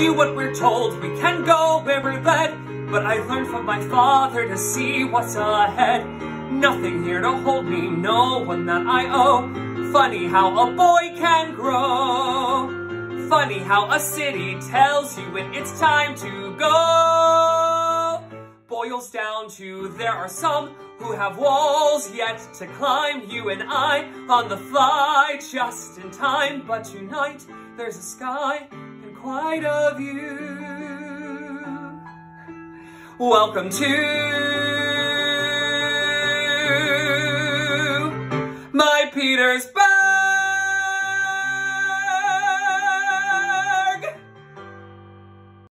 do what we're told, we can go where we're led. But I learned from my father to see what's ahead. Nothing here to hold me, no one that I owe. Funny how a boy can grow. Funny how a city tells you when it's time to go. Boils down to there are some who have walls yet to climb. You and I on the fly just in time. But tonight there's a sky and quite a view. Welcome to my Petersburg.